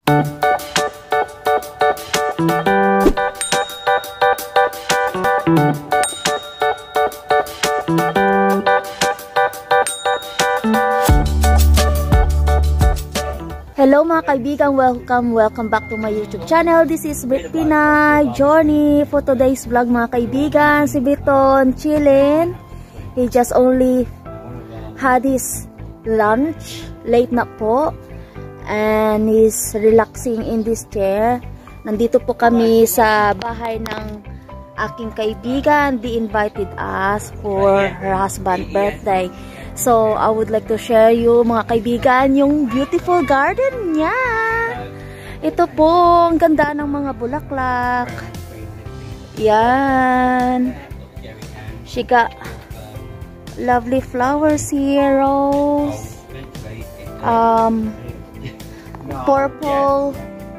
Hello mga kaibigan, welcome back to my YouTube channel. This is Brit Pinay Journey. For today's vlog mga kaibigan, si Briton chilling. He just only had his lunch, late na po, and he's relaxing in this chair. Nandito po kami sa bahay ng aking kaibigan. They invited us for her husband's birthday. So, I would like to share you mga kaibigan yung beautiful garden niya. Ito po, ang ganda ng mga bulaklak. Yan. She got lovely flowers here, rose, purple,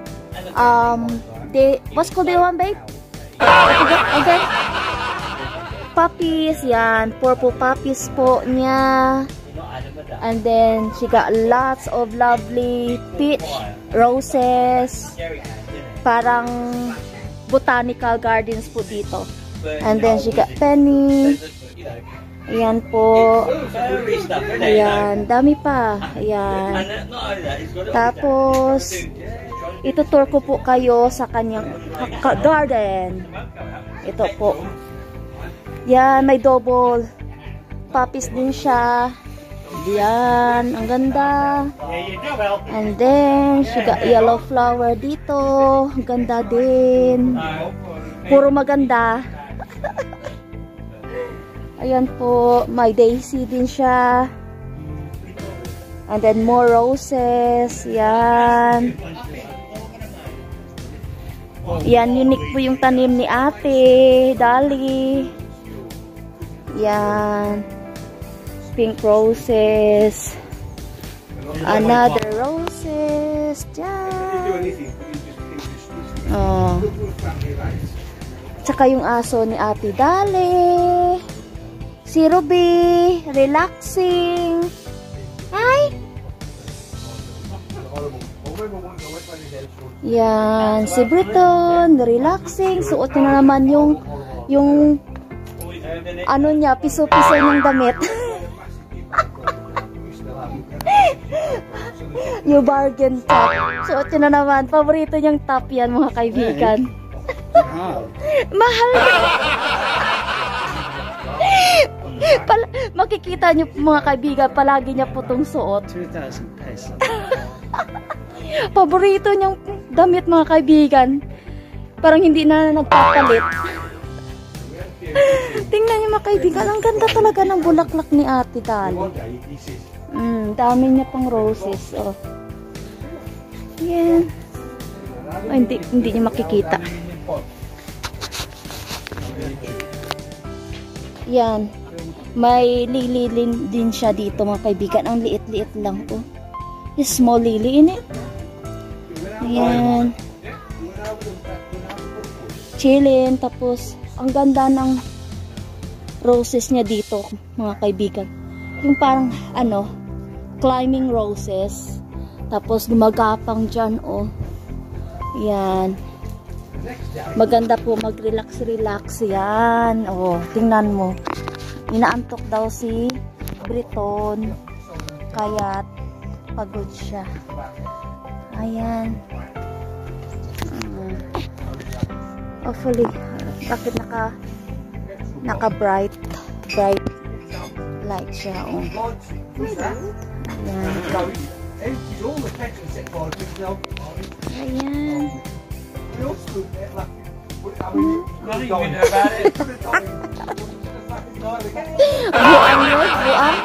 what's called the one, babe? Okay. Poppies, yan. Purple poppies po niya. And then, she got lots of lovely peach roses. Parang botanical gardens po dito. And then, she got penny. Ayan po. Ayan. Dami pa. Ayan. Tapos, itutur ko po kayo sa kanyang garden. Ito po. Yan, may double poppies din siya. Yan, ang ganda. And then, she got yellow flower dito. Ang ganda din. Puro maganda. Ayan po, may daisy din siya. And then, more roses. Yan. Yan, unique po yung tanim ni Ate Dali. Yan. Pink roses. Another roses. Diyan. Oh. Tsaka yung aso ni Ate Dali. Si Ruby. Relaxing. Hi. Yan. Si Briton. Relaxing. Suot na naman yung ano niya, piso-piso ng damit. Yung bargain top. Suot yun na naman. Paborito niyang top yan mga kaibigan. Mahal. Makikita niyo mga kaibigan, palagi niya po itong suot. 2,000 pesos. Paborito niyang damit mga kaibigan. Parang hindi na nagpapalit. Tingnan niyo mga kaibigan, ang ganda talaga ng bulaklak ni Ate Dali. Dami niya pang roses. Oh. Yan. Oh, hindi niyo makikita. Yan. May lily din siya dito mga kaibigan. Ang liit-liit lang po. Oh. Small lily in it. Yan. Chilling. Tapos ang ganda ng roses niya dito mga kaibigan. Yung parang ano, climbing roses. Tapos gumagapang dyan, oh. Yan. Maganda po mag-relax yan. Oh, tingnan mo. Inaantok daw si Briton. Kaya pagod siya. Ayan. Hopefully, bakit naka-bright light siya, oh. Ayan. Ayan. Buang yun? Buang?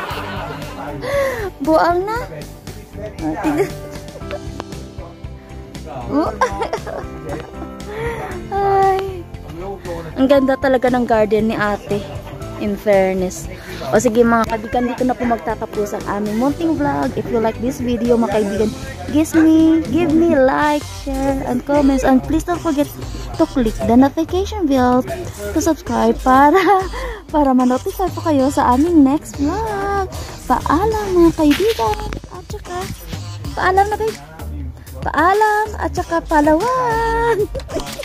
Buang na? Ay. Ang ganda talaga ng garden ni Ate. In fairness. O sige mga kaibigan, dito na po magtatapos ang aming munting vlog. If you like this video mga kaibigan, give me like, share, and comments. And please don't forget to click the notification bell to subscribe para ma-notify po kayo sa aming next vlog. Paalam mga kaibigan. At saka, paalam na babe. Paalam at saka Palawan!